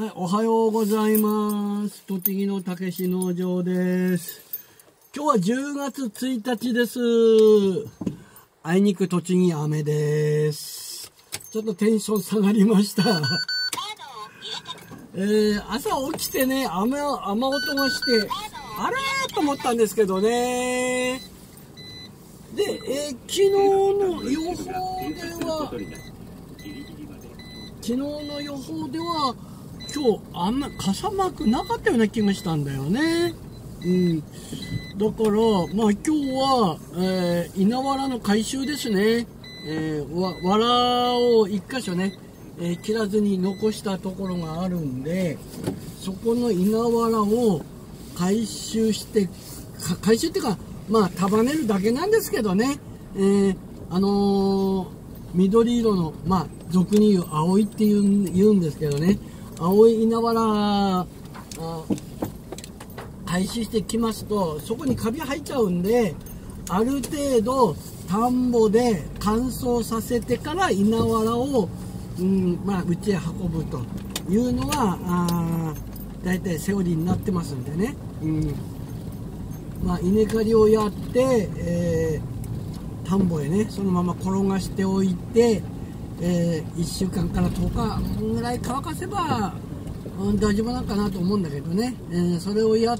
はい、おはようございます。栃木のたけし農場です。今日は10月1日です。あいにく栃木雨です。ちょっとテンション下がりました。朝起きてね、雨音がして、あれーと思ったんですけどね。で、昨日の予報では、今日傘マークなかったような気がしたんだよね。だからまあ今日は、稲わらの回収ですね。わらを一箇所ね、切らずに残したところがあるんで、そこの稲わらを回収っていうか、まあ束ねるだけなんですけどね。緑色の、まあ俗に言う青いって言うんですけどね、青い稲わら回収してきますと、そこにカビ生えちゃうんで、ある程度田んぼで乾燥させてから稲わらを、まあ、うちへ運ぶというのがだいたいセオリーになってますんでね、まあ、稲刈りをやって、田んぼへねそのまま転がしておいて、1週間から10日ぐらい乾かせば、大丈夫なのかなと思うんだけどね、それをやって、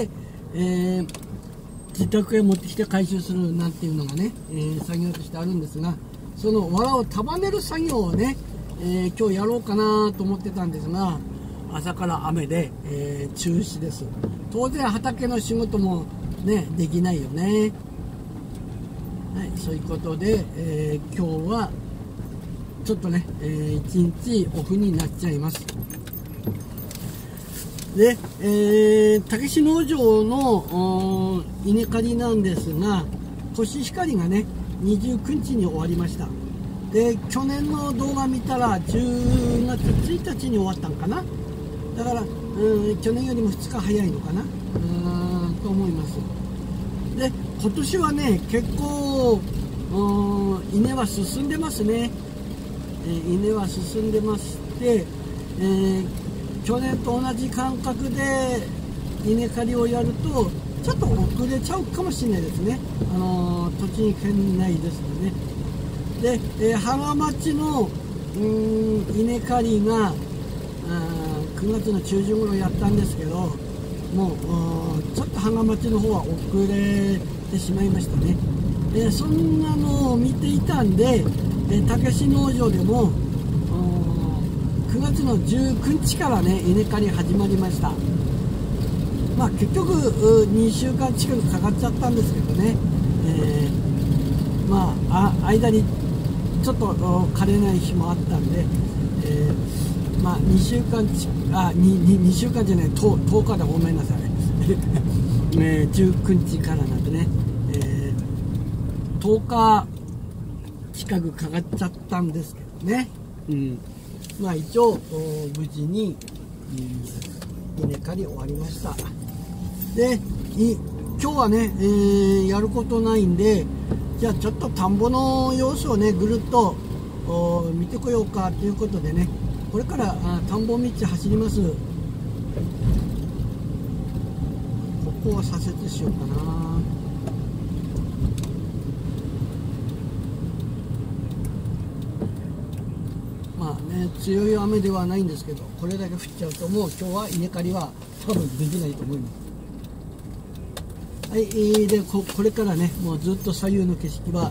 自宅へ持ってきて回収するなんていうのがね、作業としてあるんですが、その藁を束ねる作業をね、今日やろうかなと思ってたんですが、朝から雨で、中止です。当然畑の仕事もねできないよね。はい、そういうことで、今日はちょっとね、一日オフになっちゃいます。で、たけし農場の稲刈りなんですが、コシヒカリがね29日に終わりました。で、去年の動画見たら10月1日に終わったんかな。だから去年よりも2日早いのかなと思います。で、今年はね結構稲は進んでますね。稲は進んでまして、去年と同じ感覚で稲刈りをやるとちょっと遅れちゃうかもしれないですね。栃木県内ですので。で、芳賀町の稲刈りが9月の中旬頃やったんですけど、もうちょっと芳賀町の方は遅れてしまいましたね。そんなのを見ていたんで、たけし農場でも9月の19日からね稲刈り始まりました。まあ結局2週間近くかかっちゃったんですけどね、まあ間にちょっと枯れない日もあったんで、まあ2週間じゃない、10日でごめんなさい19日からなんでね、10日近くかかっちゃったんですけどね。まあ一応無事に稲刈り終わりました。で、今日はね、やることないんで、じゃあちょっと田んぼの様子をねぐるっと見てこようかということでね、これから田んぼ道走ります。ここは左折しようかな。強い雨ではないんですけど、これだけ降っちゃうともう今日は稲刈りは多分できないと思います。はい、でこれからねもうずっと左右の景色は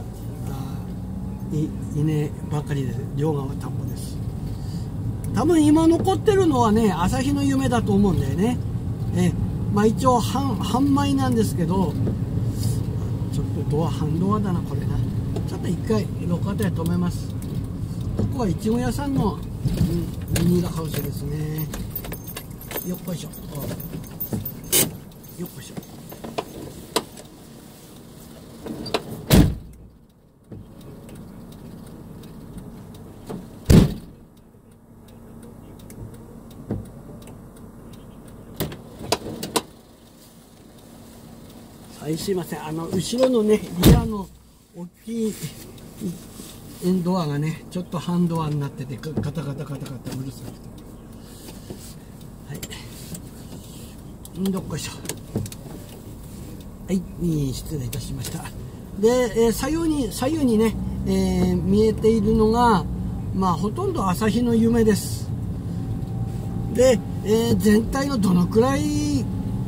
稲ばかりです。両側田んぼです。多分今残ってるのはね朝日の夢だと思うんだよね。まあ一応半米なんですけど、ちょっと半ドアだなこれな。ちょっと一回路肩へ止めます。ここはいちご屋さんのビニールハウスですね。よっこいしょ。よっこいしょ。はい、すいません。後ろのねリアの大きいドアがねちょっと半ドアになっててガタガタうるさくて、 どっこいしょ。はい、失礼いたしました。で、左右にね、見えているのが、まあほとんど朝日の夢です。で、全体のどのくらい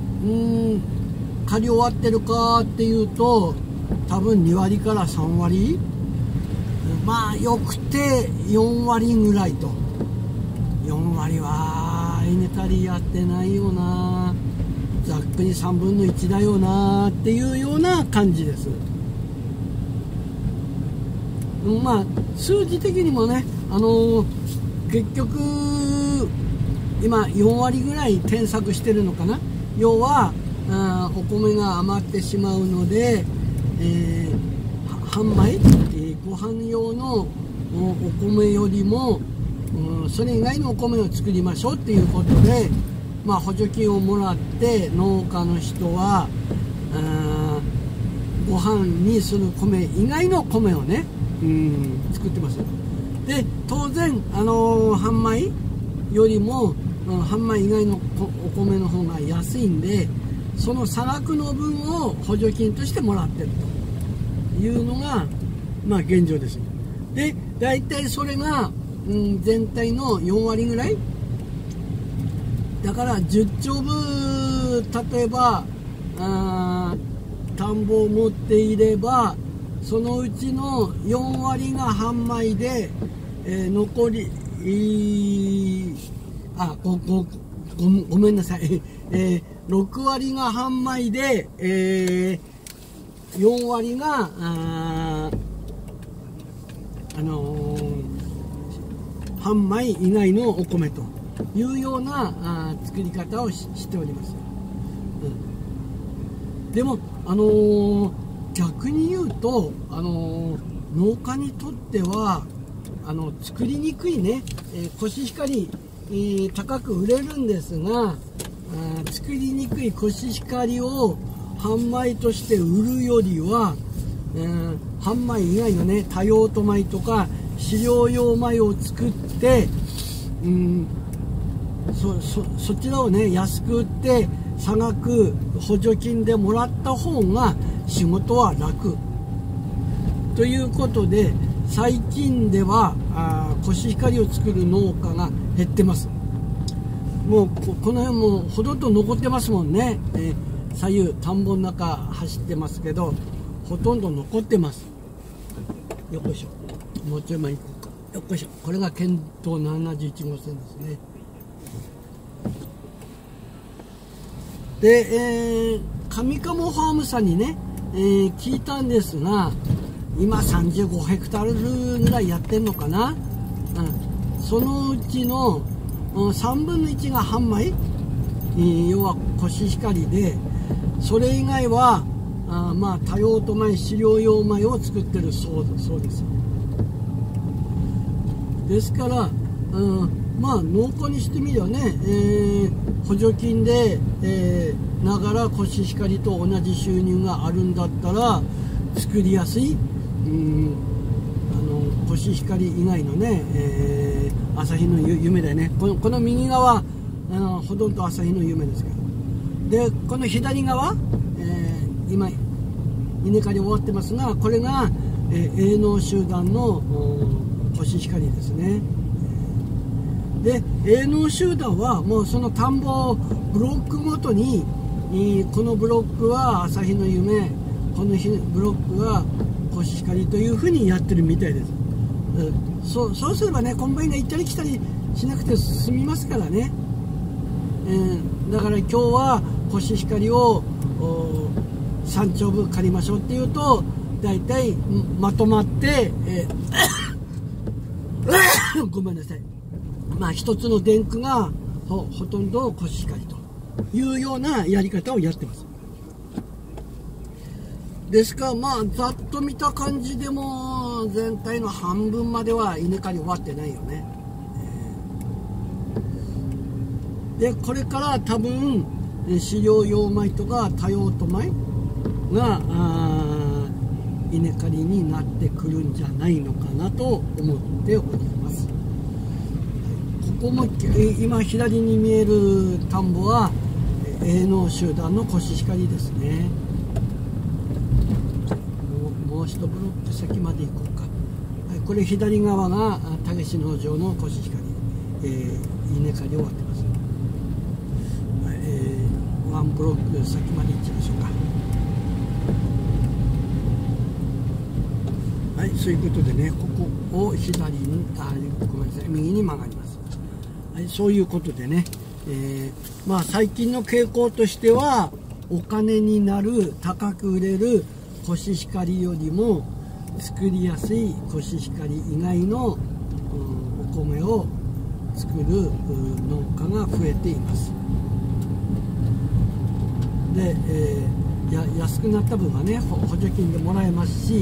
刈り終わってるかっていうと、多分2割から3割、まあよくて4割ぐらいと。4割は稲刈りやってないよな、ざっくり3分の1だよなっていうような感じです。まあ数字的にもね、結局今4割ぐらい転作してるのかな。要はお米が余ってしまうので、半米、ご飯用のお米よりも、それ以外のお米を作りましょうっていうことで、まあ、補助金をもらって農家の人はご飯にする米以外の米をね、作ってます。で当然半米よりも半米以外のお米の方が安いんで、その差額の分を補助金としてもらってるというのが、まあ、現状です。で大体それが、全体の4割ぐらいだから、10丁分例えば田んぼを持っていれば、そのうちの4割が半米で、残りごめんなさい、6割が半米で、4割が半米以外のお米というような作り方をしております。でも逆に言うと農家にとっては作りにくいね、コシヒカリ、高く売れるんですが、作りにくいコシヒカリを半米として売るよりは、半米以外のね多用途米とか飼料用米を作って、そちらをね安く売って差額補助金でもらった方が仕事は楽ということで、最近ではコシヒカリを作る農家が減ってます。もうこの辺もほとんど残ってますもんね。左右田んぼの中走ってますけど、ほとんど残ってます。よっこいしょ、もうちょい前行こうか。よっこいしょ、これが県道71号線ですね。で、上鴨ファームさんにね、聞いたんですが、今35ヘクタールぐらいやってんのかな、そのうちの3分の1が半米、要はコシヒカリで、それ以外はまあ多用途米、飼料用米を作ってるそうです。ですから、まあ農家にしてみればね、補助金で、ながらコシヒカリと同じ収入があるんだったら作りやすい、コシヒカリ以外のね、朝日の夢だよね。この右側ほとんど朝日の夢ですけど、でこの左側、今稲刈り終わってますが、これが、営農集団のコシヒカリですね。で営農集団はもうその田んぼブロックごとに、このブロックは朝日の夢、このブロックはコシヒカリというふうにやってるみたいです。そうすればね、コンバインが行ったり来たりしなくて済みますからね。だから今日はコシヒカリを3丁分借りましょうっていうと、だいたいまとまって、ごめんなさい、まあ一つの電区がほとんどコシヒカリというようなやり方をやってます。ですから、まあざっと見た感じでも全体の半分までは稲刈り終わってないよね。でこれから多分飼料用米とか多用途米が稲刈りになってくるんじゃないのかなと思っております。ここも今左に見える田んぼは営農集団のコシヒカリですね。もう一ブロック先まで行こうか。はい、これ左側が武志農場のコシヒカリ、稲刈り終わってます。ワンブロック先まで行っちゃいましょうか。はい、そういうことでね、ここを左にごめんなさい、右に曲がります。はい、そういうことでね、まあ最近の傾向としては、お金になる高く売れるコシヒカリよりも作りやすいコシヒカリ以外の、お米を作る農家が増えています。で、安くなった分はね、補助金でもらえますし、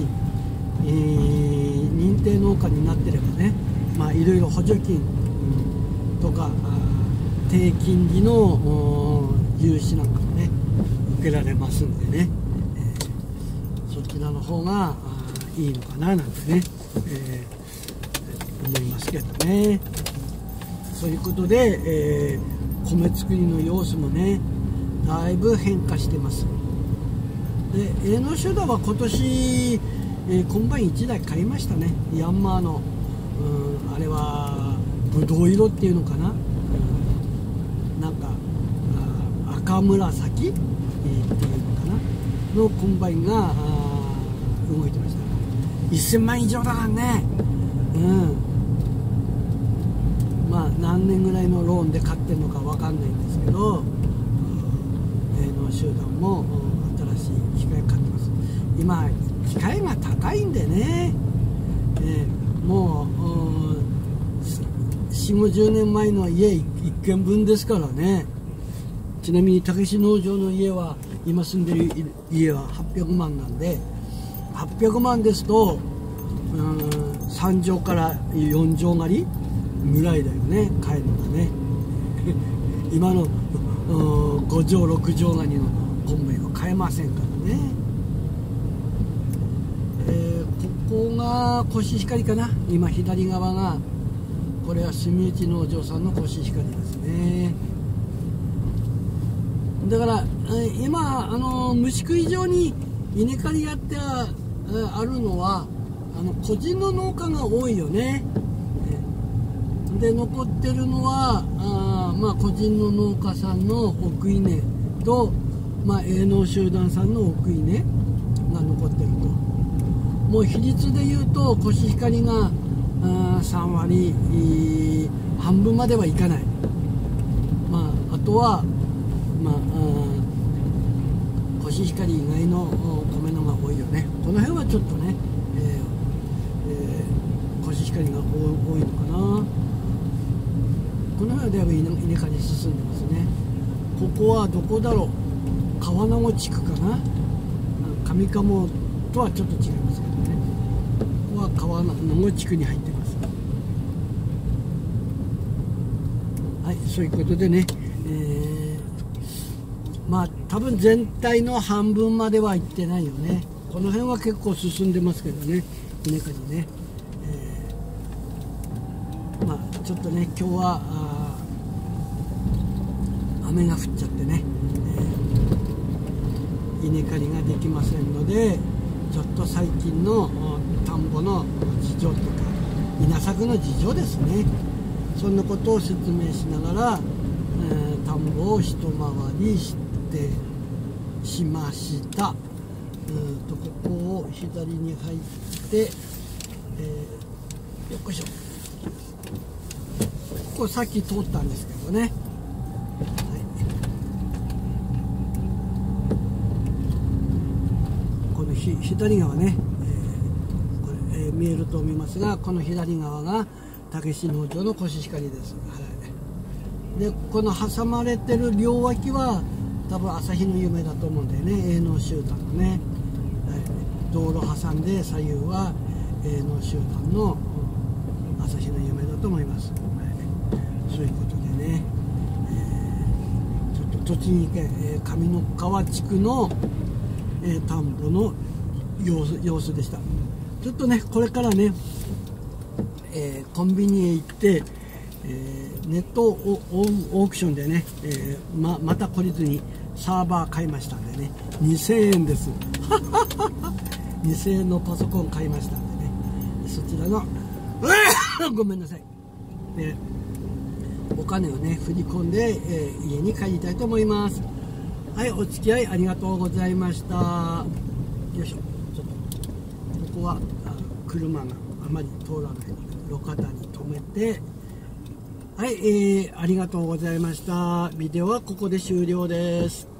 認定農家になってればね、まあいろいろ補助金、とか低金利の融資なんかもね受けられますんでね、そちらの方がいいのかななんてね、思いますけどね。そういうことで、米作りの様子もねだいぶ変化してます。で、営農集団は今年、コンバイン1台買いましたね。ヤンマーの、あれはぶどう色っていうのかな、なんか赤紫、っていうのかなのコンバインが動いてました。1000万以上だからね。まあ何年ぐらいのローンで買ってるのかわかんないんですけど、営農集団も新しい機械買ってます。今機械が高いんでね、もう4、50年前の家1軒分ですからね。ちなみに武志農場の家は、今住んでる家は800万なんで、800万ですと3畳から4畳狩りぐらいだよね、買えるのがね。今の5畳6畳狩りの米は買えませんからね。ここがコシヒカリかな。今左側が、これは住内農場さんのコシヒカリですね。だから今虫食い場に稲刈りやってあるのは個人の農家が多いよね。で残ってるのはまあ個人の農家さんの奥稲と、まあ、営農集団さんの奥稲が残ってると。もう比率でいうとコシヒカリが3割半分まではいかない。まあ、あとは、まあ、コシヒカリ以外の米のが多いよね。この辺はちょっとね、コシヒカリが多いのかな。この辺はだいぶ稲刈り進んでますね。ここはどこだろう。川名地区かな。上鴨とはちょっと違いますけどね。ここは川名地区に入ってます。はい、そういうことでね、まあ多分全体の半分までは行ってないよね。この辺は結構進んでますけどね、稲刈りね。まあちょっとね、今日は雨が降っちゃってね、稲刈りができませんので、ちょっと最近の田んぼの事情とか稲作の事情ですね、そんなことを説明しながら、田んぼを一回りしました。ここを左に入って、よっこいしょ。ここさっき通ったんですけどね、はい、この左側ね、これ、見えると思いますが、この左側が武志農場のコシヒカリです。はい、でこの挟まれてる両脇は多分朝日の夢だと思うんだよね、営農集団のね、はい、道路挟んで左右は営農集団の朝日の夢だと思います。はい、そういうことでね、ちょっと栃木県、上三川地区の、田んぼの様子でした。ちょっとねこれからね、コンビニへ行って、 ネットオークションでね、また懲りずにサーバー買いましたんでね、2000円です2000円のパソコン買いましたんでね、そちらのごめんなさい、お金をね振り込んで、家に帰りたいと思います。はい、お付き合いありがとうございました。よいしょ、ちょっとここは車があまり通らない路肩に止めて、はい、ありがとうございました。ビデオはここで終了です。